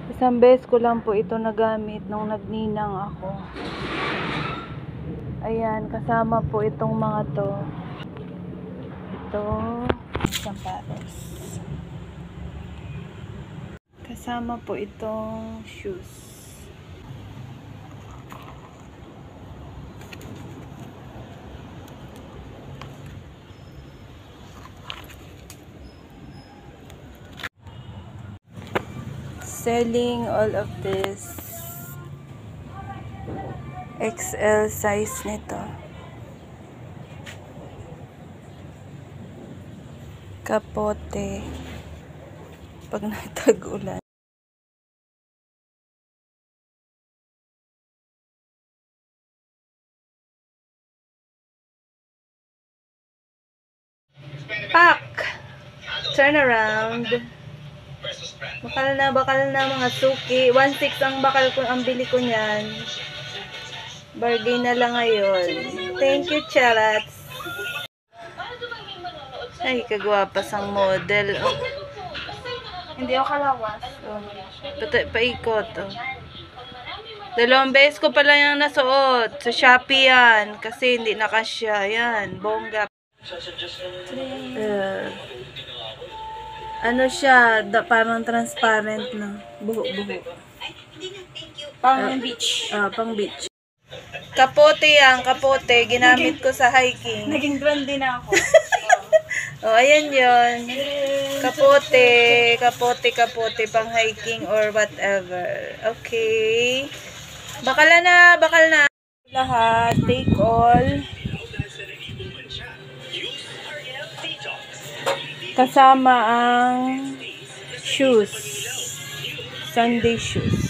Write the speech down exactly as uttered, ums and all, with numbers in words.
Isang beses ko lang po ito nagamit nung nagninang ako. Ayan, kasama po itong mga to. Ito, sapatos. Kasama po itong shoes. Selling all of this. X L size nito. Kapote. Pag nagtag-ulan. Pak! Turn around. Bakal na, bakal na mga suki. one six ang bakal ko, ang bili ko niyan. Bargain na lang ngayon. Thank you, Charats. Ay, kagwapas ang model. Oh. Hindi ako kalawas. Oh. Pati, paikot. Oh. Dalawang beses ko pala yung nasuot. Sa Shopee yan. Kasi hindi nakasya. Yan. Bongga. Uh, ano siya? Da, parang transparent na. Buho-buho. Pang uh, beach. Ah, uh, pang beach. Kapote yan. Kapote. Ginamit ko sa hiking. Naging trendy na ako. Oh, ayan yun. Kapote, kapote, kapote, pang hiking or whatever. Okay. Bakal na, bakal na. Lahat, take all. Kasama ang shoes. Sunday shoes.